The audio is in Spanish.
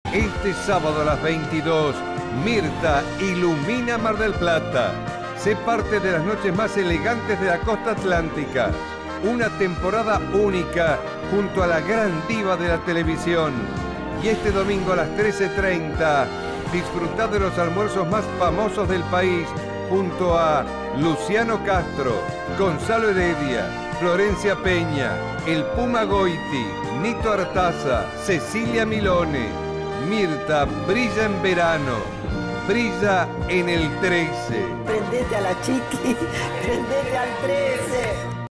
Este sábado a las 22, Mirta ilumina Mar del Plata. Sé parte de las noches más elegantes de la costa atlántica. Una temporada única junto a la gran diva de la televisión. Y este domingo a las 13:30, disfrutad de los almuerzos más famosos del país junto a Luciano Castro, Gonzalo Heredia, Florencia Peña, el Puma Goiti, Nito Artaza, Cecilia Milone. Mirta brilla en verano, brilla en el 13. Prendete a la chiqui, prendete al 13.